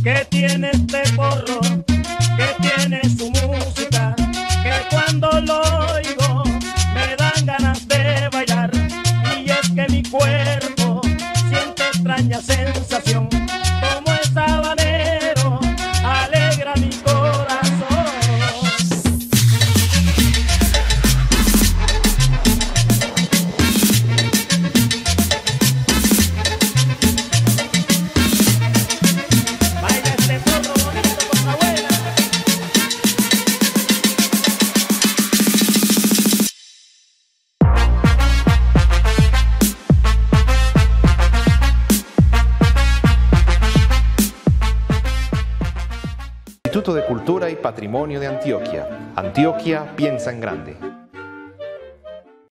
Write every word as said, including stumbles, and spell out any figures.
que tiene este porro, que tiene su música, que cuando lo oigo me dan ganas de bailar. Y es que mi cuerpo siente extraña sensación, como el sabanero alegra mi corazón. Baila este porro bonito con la abuela. Instituto de Cultura y Patrimonio de Antioquia. Antioquia piensa en grande.